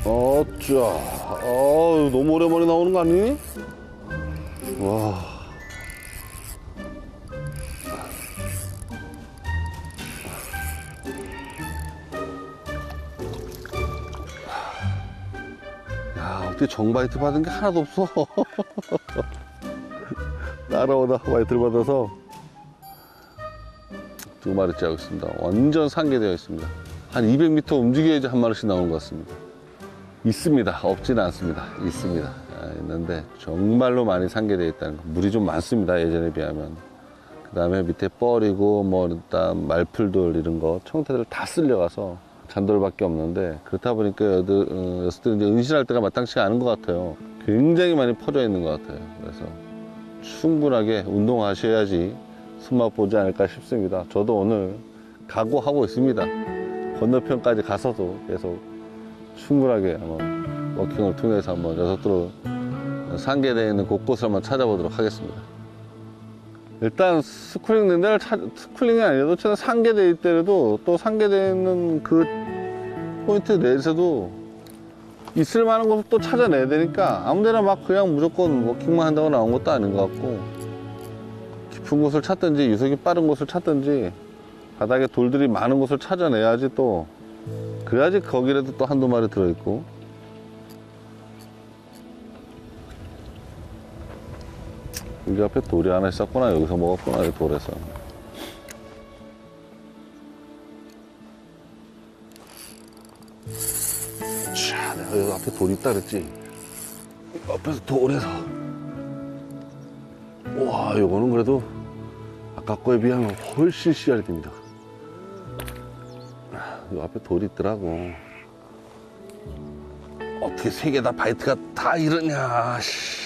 어짜. 너무 오랜만에 나오는 거 아니니? 와. 야, 어떻게 정바이트 받은 게 하나도 없어. 따라오다 바이트를 받아서 2마리째 하고 있습니다. 완전 상계되어 있습니다. 한 200m 움직여야지 한 마리씩 나오는 것 같습니다. 있습니다. 없지는 않습니다. 있습니다. 있는데 정말로 많이 상계되어 있다는 거. 물이 좀 많습니다. 예전에 비하면. 그 다음에 밑에 뻘이고 뭐 일단 말풀돌 이런 거 청태들 다 쓸려가서 잔돌밖에 없는데, 그렇다 보니까 녀석들이 이제 은신할 때가 마땅치가 않은 것 같아요. 굉장히 많이 퍼져 있는 것 같아요. 그래서 충분하게 운동하셔야지 손맛 보지 않을까 싶습니다. 저도 오늘 각오하고 있습니다. 건너편까지 가서도 계속 충분하게 한번 워킹을 통해서 한번 녀석들을 상계되어 있는 곳곳을 한번 찾아보도록 하겠습니다. 일단 스쿨링 데를 스쿨링이 아니라도 저는 상계되어 있더라도 또 상계되어 있는 그 포인트 내에서도 있을 만한 곳을 또 찾아내야 되니까 아무데나 막 그냥 무조건 워킹만 한다고 나온 것도 아닌 것 같고, 깊은 곳을 찾든지 유속이 빠른 곳을 찾든지 바닥에 돌들이 많은 곳을 찾아내야지, 또 그래야지 거기라도 또 한두 마리 들어있고. 여기 앞에 돌이 하나 있었구나. 여기서 먹었구나, 이 돌에서. 자, 내가 여기 앞에 돌이 있다 그랬지. 앞에서 돌에서. 와, 이거는 그래도 아까 거에 비하면 훨씬 씨알이 됩니다. 이 앞에 돌이 있더라고. 어떻게 세 개 다 바이트가 다 이러냐, 씨.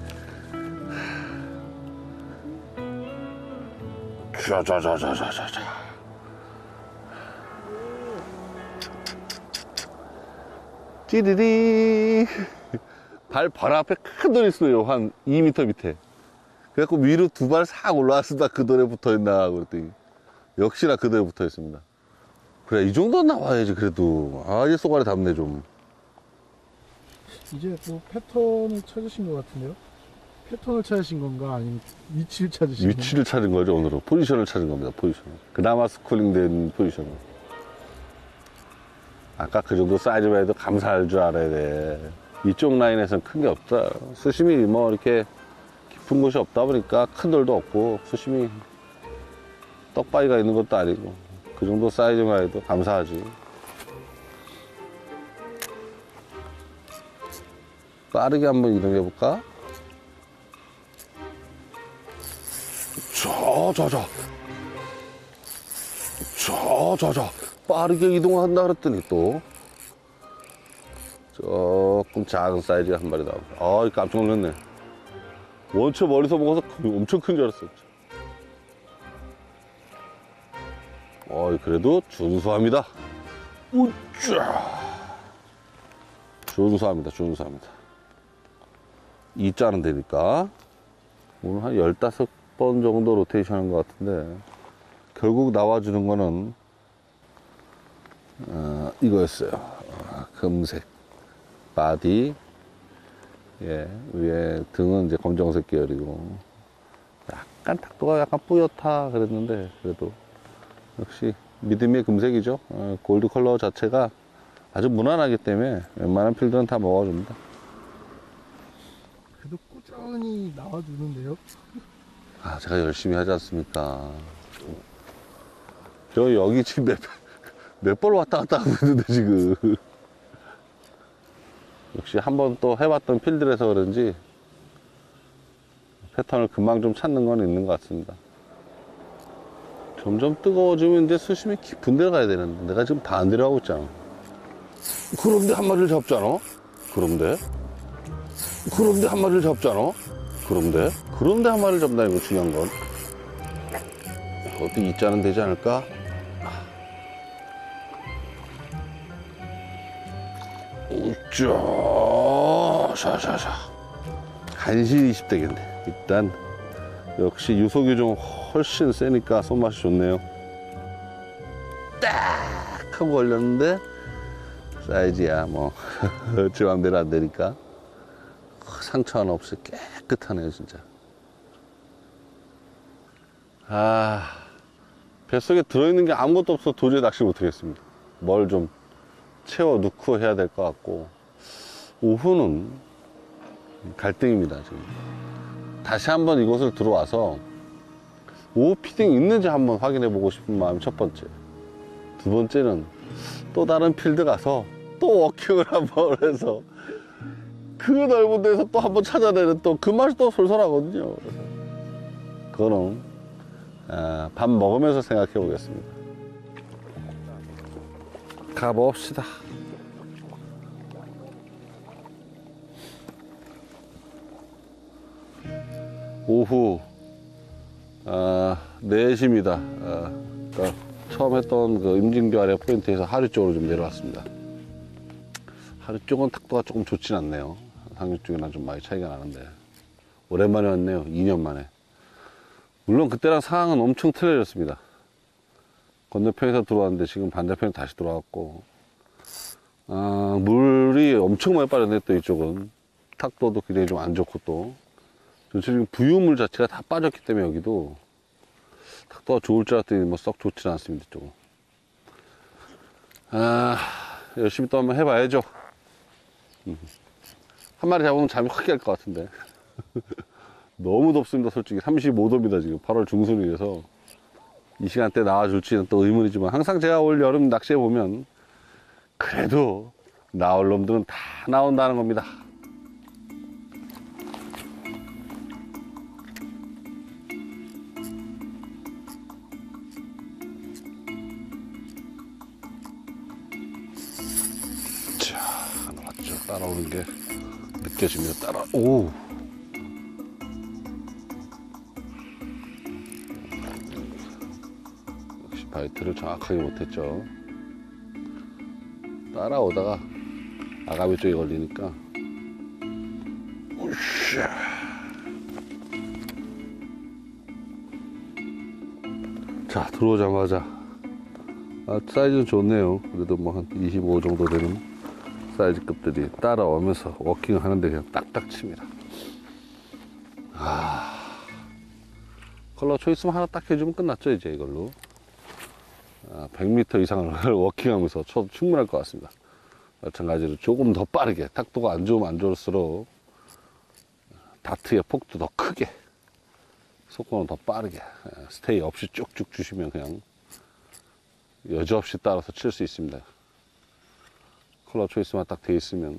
자자자자자자자. 찌리리. 발 바로 앞에 큰 돌이 있어요. 한 2m 밑에. 그래갖고 위로 두 발 싹 올라왔습니다. 그 돌에 붙어 있나 그랬더니 역시나 그 돌에 붙어 있습니다. 그래, 이 정도는 나와야지. 그래도 이제 쏘가리 담네 좀. 이제 뭐 패턴을 찾으신 것 같은데요? 패턴을 찾으신 건가 아니면 위치를 찾으신 건가? 위치를 찾은 거죠. 오늘은 포지션을 찾은 겁니다. 포지션. 그나마 스쿨링 된 포지션. 아까 그 정도 사이즈만 해도 감사할 줄 알아야 돼. 이쪽 라인에서는 큰 게 없다. 수심이 뭐 이렇게 깊은 곳이 없다 보니까 큰 돌도 없고 수심이 떡바위가 있는 것도 아니고 그 정도 사이즈만 해도 감사하지. 빠르게 한번 이동해 볼까? 저 빠르게 이동한다 그랬더니 또 조금 작은 사이즈가 한 마리 나오고. 깜짝 놀랐네. 원체 멀리서 먹어서 엄청 큰 줄 알았어. 그래도 준수합니다. 우짜. 준수합니다. 이 짜는 데니까 오늘 한 15번 정도 로테이션 한 것 같은데, 결국 나와주는 거는 이거였어요. 금색 바디, 위에 등은 이제 검정색 계열이고, 약간 탁도가 약간 뿌옇다 그랬는데 그래도 역시 믿음의 금색이죠. 골드 컬러 자체가 아주 무난하기 때문에 웬만한 필드는 다 먹어줍니다. 그래도 꾸준히 나와주는데요? 제가 열심히 하지 않습니까? 저 여기 지금 몇 번 왔다 갔다 하고 있는데 지금. 역시 한번 또 해봤던 필드라서 그런지 패턴을 금방 좀 찾는 건 있는 것 같습니다. 점점 뜨거워지면 이제 수심이 깊은 데로 가야 되는데 내가 지금 다 안 내려가고 있잖아. 그런데 한 마리를 잡잖아. 그런데 한 마리를 잡잖아. 그런데 한 마리를 잡나. 이거 중요한 건 어디 이자는 되지 않을까? 자자자. 간신히 20대겠네. 일단 역시 유속이 좀 훨씬 세니까 손맛이 좋네요. 딱 하고 걸렸는데, 사이즈야 뭐 제 맘대로 안 되니까. 상처 하나 없이 깨끗하네요 진짜. 아, 뱃속에 들어있는 게 아무것도 없어 도저히 낚시 못하겠습니다. 뭘 좀 채워 넣고 해야 될 것 같고, 오후는 갈등입니다 지금. 다시 한번 이곳을 들어와서 오후 피딩 있는지 한번 확인해 보고 싶은 마음이 첫 번째. 두 번째는 또 다른 필드 가서 또 워킹을 한번 해서 그 넓은 데서 또 한번 찾아내는 또 그 맛이 또 솔솔하거든요. 그래서 그거는 밥 먹으면서 생각해 보겠습니다. 가봅시다. 오후 4시입니다. 그러니까 처음 했던 그 임진교 아래 포인트에서 하류 쪽으로 좀 내려왔습니다. 하류 쪽은 탁도가 조금 좋진 않네요. 상류 쪽이랑 좀 많이 차이가 나는데 오랜만에 왔네요. 2년 만에. 물론 그때랑 상황은 엄청 틀려졌습니다. 건너편에서 들어왔는데 지금 반대편에 다시 들어왔고, 물이 엄청 많이 빠졌네. 또 이쪽은 탁도도 굉장히 좀 안 좋고, 또 전체적인 부유물 자체가 다 빠졌기 때문에 여기도 탁도가 좋을 줄 알았더니 뭐 썩 좋지는 않습니다. 이쪽은. 열심히 또 한번 해봐야죠. 한 마리 잡으면 잠이 확 깰 것 같은데. 너무 덥습니다. 솔직히 35도입니다 지금 8월 중순이라서 이 시간대 나와줄지는 또 의문이지만, 항상 제가 올 여름 낚시해 보면 그래도 나올 놈들은 다 나온다는 겁니다. 자, 하나 왔죠. 따라오는 게 느껴집니다. 오! 역시 바이트를 정확하게 못했죠. 따라오다가 아가미 쪽에 걸리니까. 우샤. 자, 들어오자마자 사이즈는 좋네요. 그래도 뭐 한 25 정도 되는 사이즈급들이 따라오면서 워킹을 하는데 그냥 딱딱 칩니다. 컬러 초이스만 하나 딱 해주면 끝났죠 이제 이걸로. 100m 이상을 워킹하면서 쳐도 충분할 것 같습니다. 마찬가지로 조금 더 빠르게, 탁도가 안 좋으면 안 좋을수록 다트의 폭도 더 크게, 속도는 더 빠르게, 스테이 없이 쭉쭉 주시면 그냥 여지없이 따라서 칠 수 있습니다. 컬러 초이스만 딱 돼 있으면.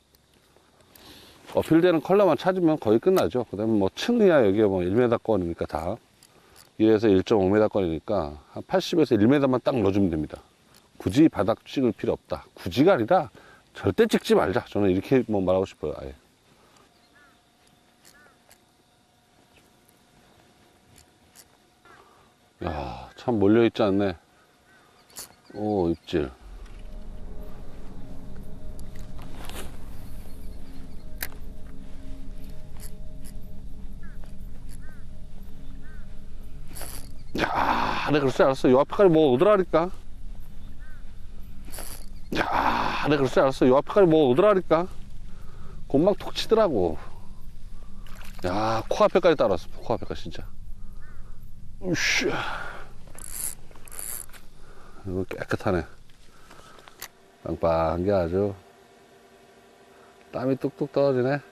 필드에는 컬러만 찾으면 거의 끝나죠. 그 다음에 뭐 층이야 여기가 뭐 1m권이니까 다 1에서 1.5m권이니까 한 80에서 1m만 딱 넣어주면 됩니다. 굳이 바닥 찍을 필요 없다. 굳이가 아니라 절대 찍지 말자. 저는 이렇게 뭐 말하고 싶어요. 아예. 야, 참 몰려있지 않네. 오, 입질. 야, 내가 그럴 줄 알았어. 요 앞에까지 뭐 오더라니까. 야, 내가 그럴 줄 알았어. 요 앞에까지 뭐 오더라니까. 곰막 톡 치더라고. 야, 코앞에까지 따라왔어. 코앞에까지 진짜. 으쌰. 이거 깨끗하네. 빵빵한 게 아주 땀이 뚝뚝 떨어지네.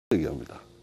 얘기합니다.